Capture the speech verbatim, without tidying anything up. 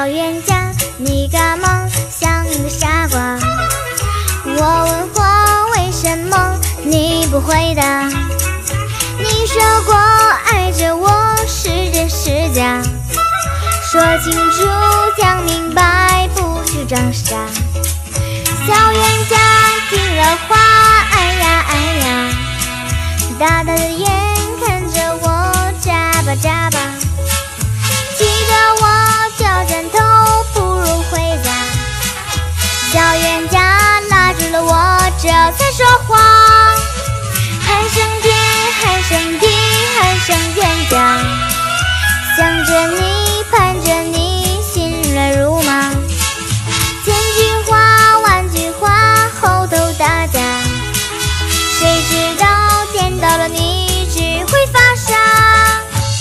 小冤家，你干嘛像个傻瓜？我问话为什么你不回答？你说过爱着我是真是假？说清楚讲明白，不许装傻。小冤家听了话，哎呀哎呀，大大的眼看着我眨巴眨巴，气得我掉枕头不如回家。小冤家拉住了我，这才说话。